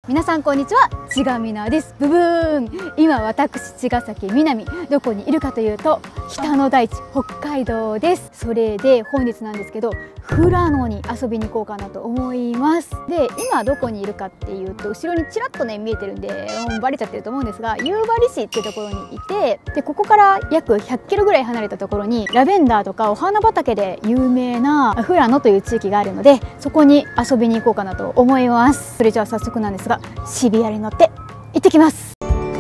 皆さんこんにちは、ちがみなです。ブブーン。今私茅ヶ崎みなみどこにいるかというと、北の大地北海道です。それで本日なんですけど、富良野に遊びに行こうかなと思います。で、今どこにいるかっていうと、後ろにちらっとね見えてるんでバレちゃってると思うんですが、夕張市っていうところにいて、でここから約100キロぐらい離れたところにラベンダーとかお花畑で有名な富良野という地域があるので、そこに遊びに行こうかなと思います。それじゃあ早速なんですが、シビアに乗って行ってきます。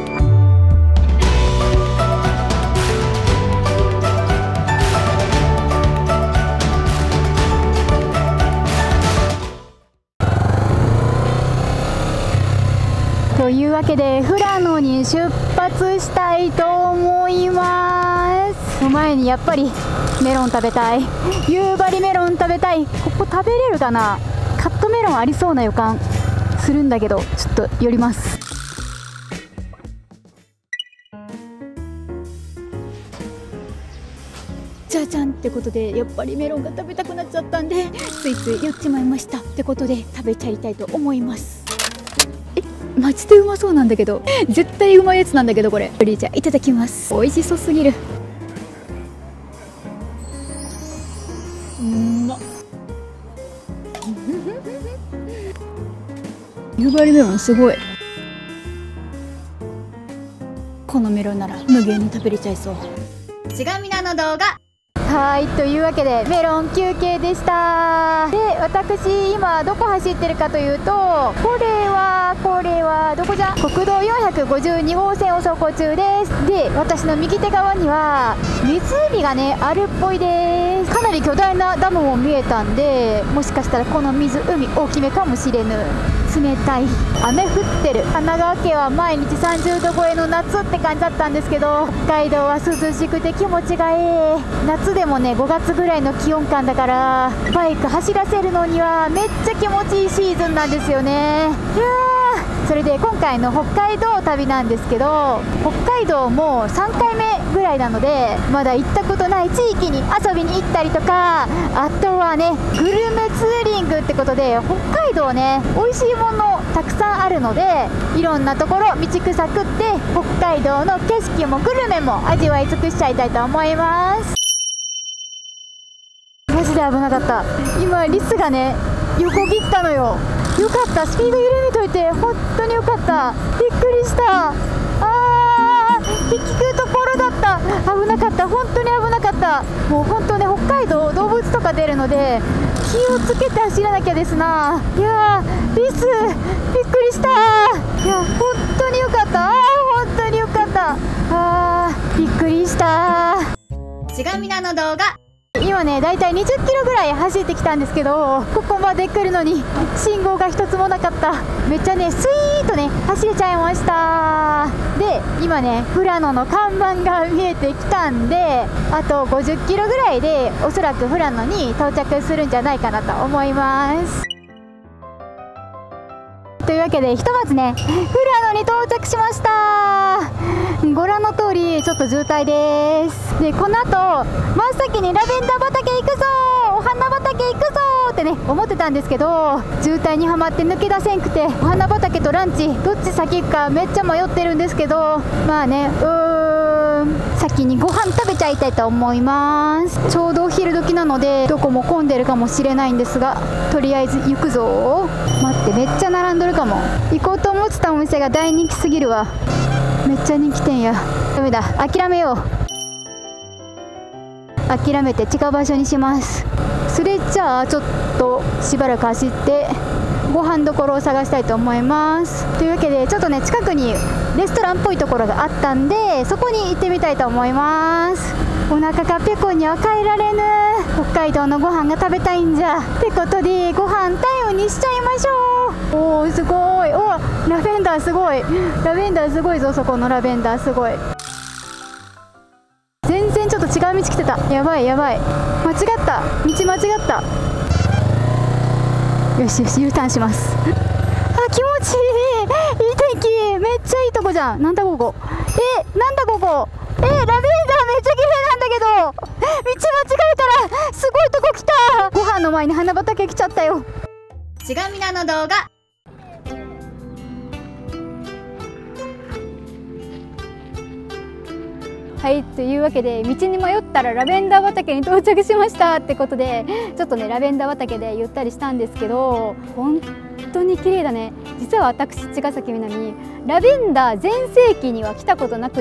というわけで富良野に出発したいと思います。前にやっぱりメロン食べたい、夕張メロン食べたい。ここ食べれるかな。カットメロンありそうな予感するんだけど、ちょっと寄ります。じゃじゃんってことで、やっぱりメロンが食べたくなっちゃったんで、ついつい寄っちまいましたってことで食べちゃいたいと思います。マジでうまそうなんだけど、絶対うまいやつなんだけど、これじゃあいただきます。美味しそうすぎる。夕張メロンすごい。このメロンなら無限に食べれちゃいそう。ちがみなの動画。はい、というわけでメロン休憩でした。で、私今どこ走ってるかというと、これはどこじゃ、国道452号線を走行中です。で、私の右手側には湖がねあるっぽいです。かなり巨大なダムも見えたんで、もしかしたらこの海大きめかもしれぬ。冷たい雨降ってる。神奈川県は毎日30度超えの夏って感じだったんですけど、北海道は涼しくて気持ちがいい。夏でもね5月ぐらいの気温感だから、バイク走らせるのにはめっちゃ気持ちいいシーズンなんですよね。いやー、それで今回の北海道旅なんですけど、北海道も3回目ぐらいなので、まだ行ったことない地域に遊びに行ったりとか、あとはねグルメツーリングってことで、北海道ね美味しいものたくさんあるので、いろんなところ道草食って北海道の景色もグルメも味わい尽くしちゃいたいと思います。マジで危なかった。今リスがね横切ったのよ。よかった、スピード緩めといて本当によかった。びっくりした。引くところだった。危なかった、本当に危なかった。もう本当ね、北海道動物とか出るので気をつけて走らなきゃですな。いやー、リスびっくりした。いや本当によかった。本当によかった。びっくりした。ちがみなの動画。今ねだいたい20キロぐらい走ってきたんですけど、ここまで来るのに信号が一つもなかった。めっちゃねスイーッとね走れちゃいました。で、今ね富良野の看板が見えてきたんで、あと50キロぐらいでおそらく富良野に到着するんじゃないかなと思います。というわけで、ひとまずね富良野に到着しました。ご覧の通りちょっと渋滞です。で、この後真っ先にラベンダー畑行くぞ、お花畑行くぞってね思ってたんですけど、渋滞にはまって抜け出せんくて、お花畑とランチどっち先行くかめっちゃ迷ってるんですけど、まあね先にご飯食べちゃいたいと思います。ちょうどお昼時なのでどこも混んでるかもしれないんですが、とりあえず行くぞ。待って、めっちゃ並んどるかも。行こうと思ってたお店が大人気すぎるわ。めっちゃ人気店や。ダメだ、諦めよう。諦めて違う場所にします。それじゃあちょっとしばらく走ってご飯どころを探したいと思います。というわけで、ちょっとね近くにレストランっぽいところがあったんで、そこに行ってみたいと思います。お腹がペコには帰られぬ。北海道のご飯が食べたいんじゃ。ってことでご飯タイムにしちゃいましょう。おー、すごい。お、ラベンダーすごい。ラベンダーすごいぞ。そこのラベンダーすごい。全然ちょっと違う道来てた。やばいやばい、間違った、道間違った。よしよし、U ターンします。気持ちいい、いい天気、めっちゃいいとこじゃん。なんだここ、なんだここ、ラベンダーめっちゃ綺麗なんだけど、道間違えたらすごいとこ来た。ご飯の前に花畑来ちゃったよ。ちがみなの動画。 はい、というわけで道に迷ったらラベンダー畑に到着しましたってことで、ちょっとねラベンダー畑でゆったりしたんですけど、本当に綺麗だね。実は私茅ヶ崎みなみラベンダー全盛期には来たことなくって、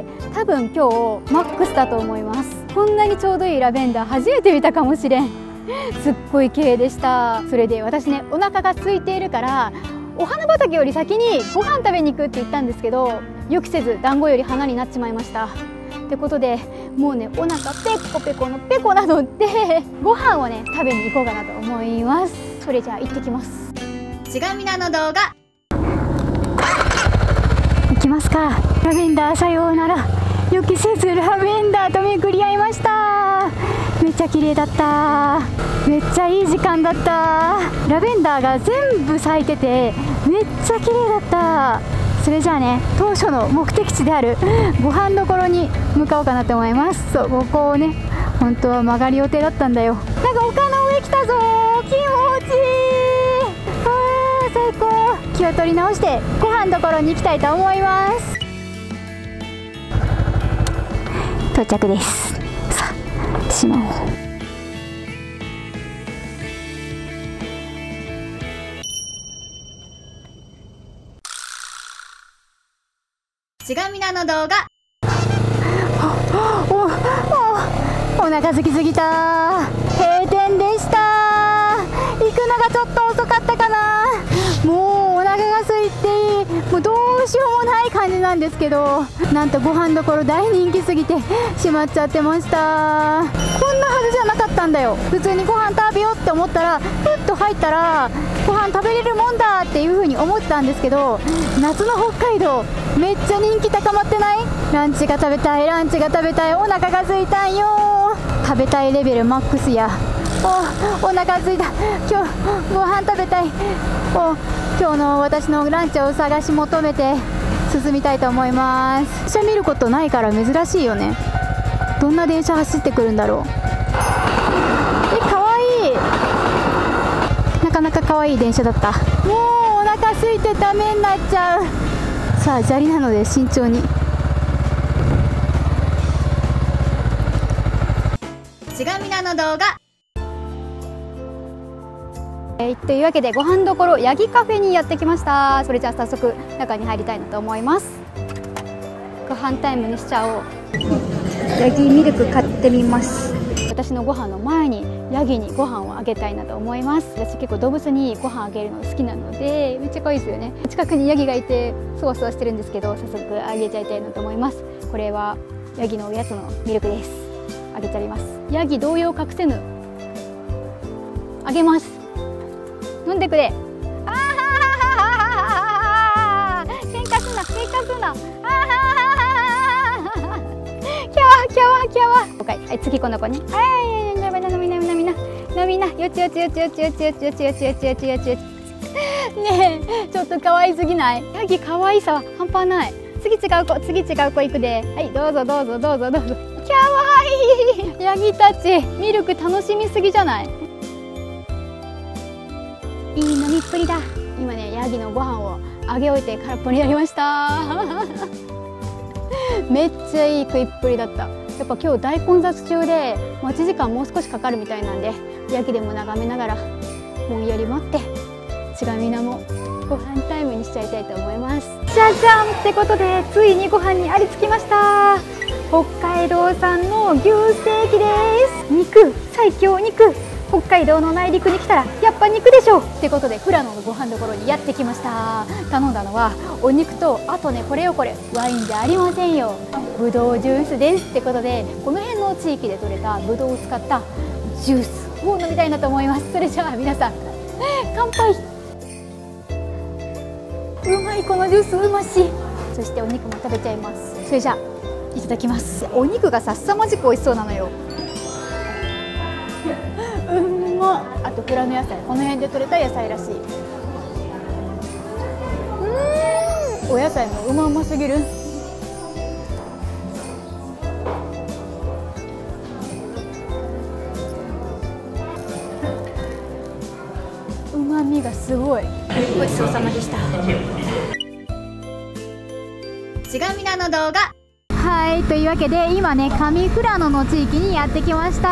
多分今日マックスだと思います。こんなにちょうどいいラベンダー初めて見たかもしれん。すっごい綺麗でした。それで私ね、お腹が空いているからお花畑より先にご飯食べに行くって言ったんですけど、予期せず団子より花になっちまいました。ってことでもうね、お腹ペコペコのペコなのでご飯をね食べに行こうかなと思います。それじゃあ行ってきます。ちがみなの動画行きますか。ラベンダーさようなら。予期せずラベンダーと巡り合いました。めっちゃ綺麗だった。めっちゃいい時間だった。ラベンダーが全部咲いててめっちゃ綺麗だった。それじゃあね、当初の目的地であるご飯どころに向かおうかなと思います。そう、ここをね本当は曲がり予定だったんだよ。なんか丘の上来たぞ。気持ちいい。あー最高。気を取り直してご飯どころに行きたいと思います。到着です。さあしまおう。ちがみなの動画。お腹空きすぎた。閉店でした。行くのがちょっと遅かったかな。もうお腹が空いてもうどうしようもない感じなんですけど、なんとご飯どころ大人気すぎて閉まっちゃってました。こんなはずじゃなかったんだよ。普通にご飯食べようって思ったらふっと入ったらご飯食べれるもんだっていう風に思ってたんですけど、夏の北海道めっちゃ人気高まってない？ランチが食べたい、ランチが食べたい、お腹が空いたんよ。食べたいレベルマックスや。お腹空いた。今日ご飯食べたい。今日の私のランチを探し求めて進みたいと思います。電車見ることないから珍しいよね。どんな電車走ってくるんだろう。かわいい。なかなかかわいい電車だった。もうお腹空いてダメになっちゃう。さあ砂利なので慎重に。ちがみなの動画。というわけでご飯どころヤギカフェにやってきました。それじゃあ早速中に入りたいなと思います。ご飯タイムにしちゃおう。ヤギミルク買ってみます。私のご飯の前にヤギにご飯をあげたいなと思います。私結構動物にご飯あげるの好きなのでめっちゃ可愛いですよね。近くにヤギがいてそわそわしてるんですけど、早速あげちゃいたいなと思います。これはヤギのおやつのミルクです。あげちゃいます。ヤギ同様隠せぬ。あげます。飲んでくれ。喧嘩すな、喧嘩すな。キャワキャワキャワ。はい、次この子ね。はい、飲みな飲みな飲みな飲みな。よちよちよちよちよちよちよちよちよちよちよちよち。ねえ、ちょっと可愛すぎない？ヤギ可愛さ半端ない。次違う子、次違う子行くで。はい、どうぞどうぞどうぞどうぞ。キャワいい。ヤギたちミルク楽しみすぎじゃない？いい飲みっぷりだ。今ね、ヤギのご飯をあげ終えて空っぽになりました。めっちゃいい食いっぷりだった。やっぱ今日大混雑中で待ち時間もう少しかかるみたいなんで、ヤギでも眺めながらぼんやり待って、ちがみなもご飯タイムにしちゃいたいと思います。じゃじゃんってことでついにご飯にありつきました。北海道産の牛ステーキです。肉最強肉。北海道の内陸に来たらやっぱ肉でしょってことで富良野のご飯どころにやってきました。頼んだのはお肉と、あとねこれよこれワインじゃありませんよ、ぶどうジュースですってことで、この辺の地域で採れたぶどうを使ったジュースを飲みたいなと思います。それじゃあ皆さん乾杯。うまい、このジュースうまし。そしてお肉も食べちゃいます。それじゃあいただきます。お肉がさっさまじく美味しそうなのよ。うんま。あと富良野野菜、この辺で採れた野菜らしい。お野菜もうますぎる。うまみがすごい。ごちそうさまでした。ちがみなの動画。 はい、というわけで今ね上富良野の地域にやってきました。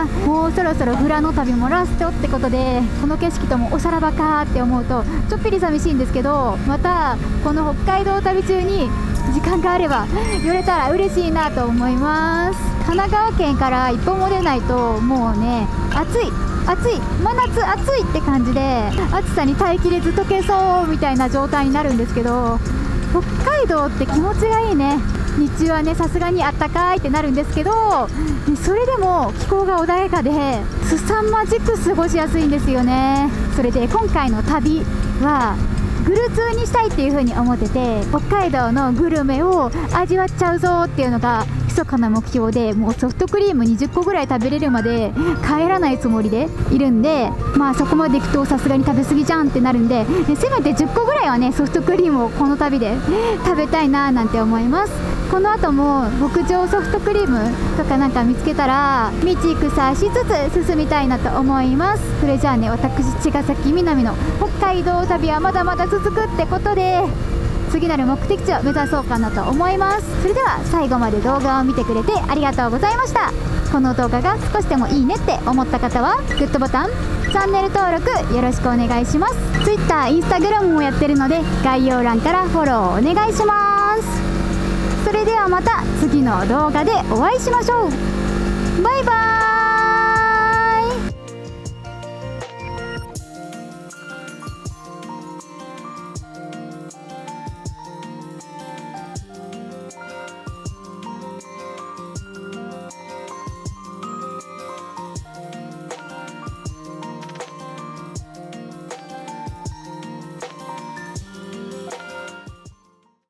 もうそろそろ富良野旅もラストってことで、この景色ともおさらばかって思うとちょっぴり寂しいんですけど、またこの北海道旅中に時間があれば寄れたら嬉しいなと思います。神奈川県から一歩も出ないともうね暑い真夏暑いって感じで、暑さに耐えきれず溶けそうみたいな状態になるんですけど、北海道って気持ちがいいね。日中はねさすがにあったかいってなるんですけど、それでも気候が穏やかで凄まじく過ごしやすいんですよね。それで今回の旅はグルツーにしたいっていう風に思ってて、北海道のグルメを味わっちゃうぞっていうのが密かな目標で、もうソフトクリーム20個ぐらい食べれるまで帰らないつもりでいるんで、まあそこまでいくとさすがに食べ過ぎじゃんってなるんで、せめて10個ぐらいはねソフトクリームをこの旅で食べたいななんて思います。この後も牧場ソフトクリームとかなんか見つけたら道草しつつ進みたいなと思います。それじゃあね、私茅ヶ崎南の北海道旅はまだまだ続くってことで、次なる目的地を目指そうかなと思います。それでは最後まで動画を見てくれてありがとうございました。この動画が少しでもいいねって思った方はグッドボタン、チャンネル登録よろしくお願いします。 Twitter、Instagram もやってるので概要欄からフォローお願いします。それではまた次の動画でお会いしましょう。バイバーイ。